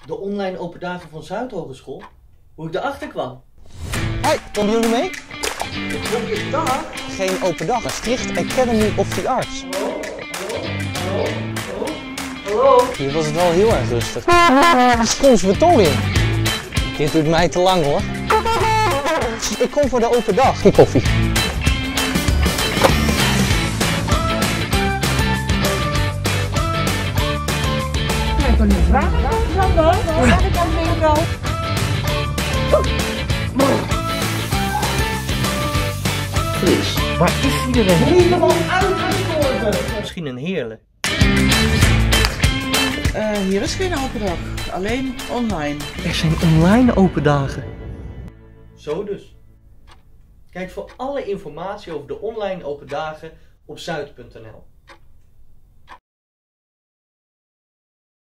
De online open dagen van Zuidhogeschool? Hoe ik erachter kwam? Hoi, komen jullie mee? Open dag? Geen open dag, Maastricht Academy of the Arts. Hallo? Hier was het wel heel erg rustig. Het is conservatorium. Dit duurt mij te lang hoor. Ik kom voor de open dag. Die koffie. Fris. Waar is iedereen? Helemaal uitgestorven. Misschien een heerlijk. Hier is geen open dag, alleen online. Er zijn online open dagen. Zo dus. Kijk voor alle informatie over de online open dagen op zuid.nl.